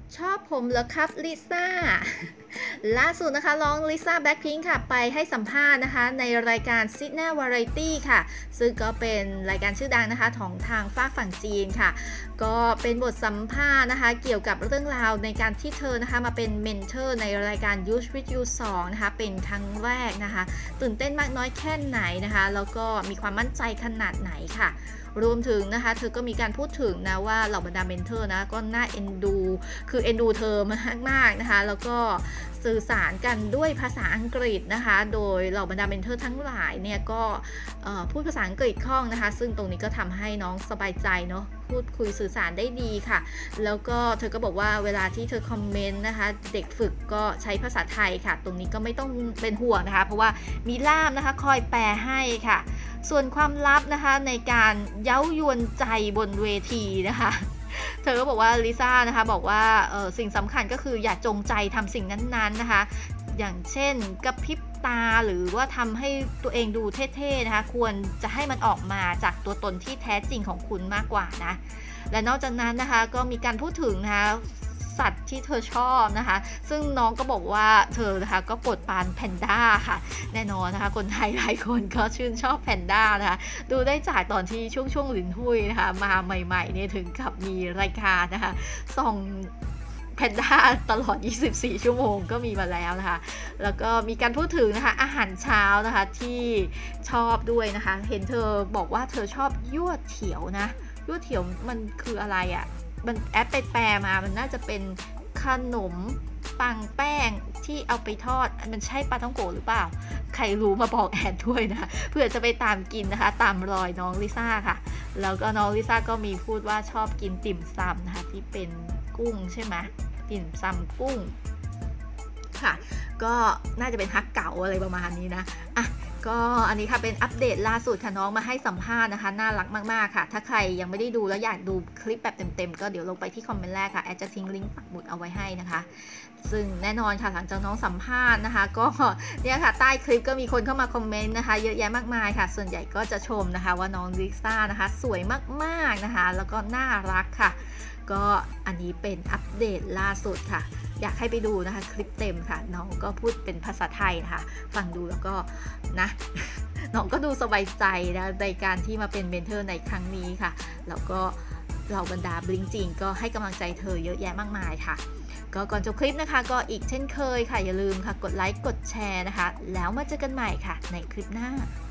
ชอบผมเหรอครับลิซ่าล่าสุดนะคะน้องลิซ่าแบล็คพิงค์ค่ะไปให้สัมภาษณ์นะคะในรายการ Sydney Variety ค่ะซึ่งก็เป็นรายการชื่อดังนะคะของทางฝั่งจีนค่ะก็เป็นบทสัมภาษณ์นะคะเกี่ยวกับเรื่องราวในการที่เธอนะคะมาเป็นเมนเทอร์ในรายการ Youth with You 2นะคะเป็นครั้งแรกนะคะตื่นเต้นมากน้อยแค่ไหนนะคะแล้วก็มีความมั่นใจขนาดไหนค่ะรวมถึงนะคะเธอก็มีการพูดถึงนะว่าเหล่าบรรดาเมนเทอร์นะก็น่าเอ็นดูคือเอ็นดูเธอมากๆนะคะแล้วก็สื่อสารกันด้วยภาษาอังกฤษนะคะโดยเหล่าบรรดาเมนเทอร์ทั้งหลายเนี่ยก็พูดภาษาอังกฤษคล่องนะคะซึ่งตรงนี้ก็ทำให้น้องสบายใจเนาะพูดคุยสื่อสารได้ดีค่ะแล้วก็เธอก็บอกว่าเวลาที่เธอคอมเมนต์นะคะเด็กฝึกก็ใช้ภาษาไทยค่ะตรงนี้ก็ไม่ต้องเป็นห่วงนะคะเพราะว่ามีล่ามนะคะคอยแปลให้ค่ะส่วนความลับนะคะในการเย้ายวนใจบนเวทีนะคะเธอก็บอกว่าลิซ่านะคะบอกว่าสิ่งสำคัญก็คืออย่าจงใจทำสิ่งนั้นๆนะคะอย่างเช่นกระพริบตาหรือว่าทำให้ตัวเองดูเท่ๆนะคะควรจะให้มันออกมาจากตัวตนที่แท้จริงของคุณมากกว่านะและนอกจากนั้นนะคะก็มีการพูดถึงนะคะสัตว์ที่เธอชอบนะคะซึ่งน้องก็บอกว่าเธอนะคะก็โปรดปรานแพนด้าค่ะแน่นอนนะคะคนไทยหลายคนก็ชื่นชอบแพนด้านะคะดูได้จากตอนที่ช่วงหลินหุยนะคะมาใหม่ๆเนี่ยถึงกับมีรายการนะคะส่องแพนด้าตลอด24ชั่วโมงก็มีมาแล้วนะคะแล้วก็มีการพูดถึงนะคะอาหารเช้านะคะที่ชอบด้วยนะคะเห็นเธอบอกว่าเธอชอบยั่วเถียวนะยั่วเถียวมันคืออะไรอะ่ะมันแอปไปแปลมามันน่าจะเป็นขนมปังแป้งที่เอาไปทอดมันใช่ปลาท่องโกหรือเปล่าใครรู้มาบอกแอนด้วยนะเพื่อจะไปตามกินนะคะตามรอยน้องลิซ่าค่ะแล้วก็น้องลิซ่าก็มีพูดว่าชอบกินติ่มซำนะคะที่เป็นกุ้งใช่ไหมติ่มซำกุ้งค่ะก็น่าจะเป็นฮักเก๋าอะไรประมาณนี้นะอ่ะก็อันนี้ค่ะเป็นอัปเดตล่าสุดค่ะน้องมาให้สัมภาษณ์นะคะน่ารักมากๆค่ะถ้าใครยังไม่ได้ดูแล้วอยากดูคลิปแบบเต็มๆก็เดี๋ยวลงไปที่คอมเมนต์แรกค่ะแอดจะทิ้งลิงก์ปักหมุดเอาไว้ให้นะคะซึ่งแน่นอนค่ะหลังจากน้องสัมภาษณ์นะคะก็เนี่ยค่ะใต้คลิปก็มีคนเข้ามาคอมเมนต์นะคะเยอะแยะมากมายค่ะส่วนใหญ่ก็จะชมนะคะว่าน้องลิซ่านะคะสวยมากๆนะคะแล้วก็น่ารักค่ะก็อันนี้เป็นอัปเดตล่าสุดค่ะอยากให้ไปดูนะคะคลิปเต็มค่ะน้องก็พูดเป็นภาษาไทยนะคะฟังดูแล้วก็นะ น้องก็ดูสบายใจนะในการที่มาเป็นเมนเทอร์ในครั้งนี้ค่ะแล้วก็เราบรรดาบลิงจริงก็ให้กำลังใจเธอเยอะแยะมากมายค่ะก็ก่อนจบคลิปนะคะก็อีกเช่นเคยค่ะอย่าลืมค่ะกดไลค์กดแชร์นะคะแล้วมาเจอกันใหม่ค่ะในคลิปหน้า